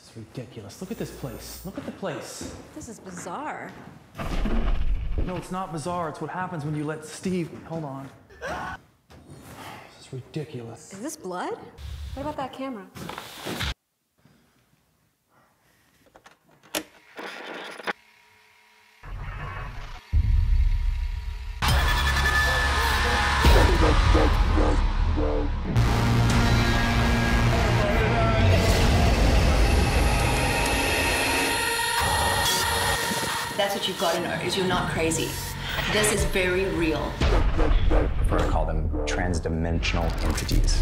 It's ridiculous. Look at this place. Look at the place. This is bizarre. No, it's not bizarre. It's what happens when you let Steve... Hold on. This is ridiculous. Is this blood? What about that camera? That's what you've got to know, is you're not crazy. This is very real. I prefer to call them trans-dimensional entities.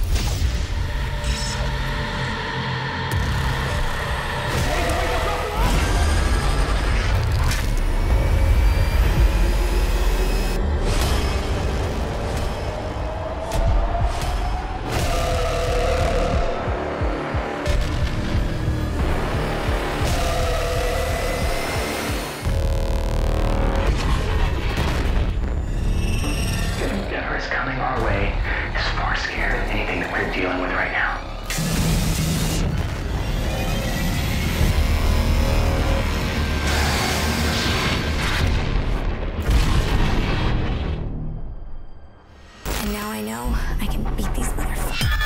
Whatever's coming our way is far scarier than anything that we're dealing with right now. And now I know I can beat these motherfuckers.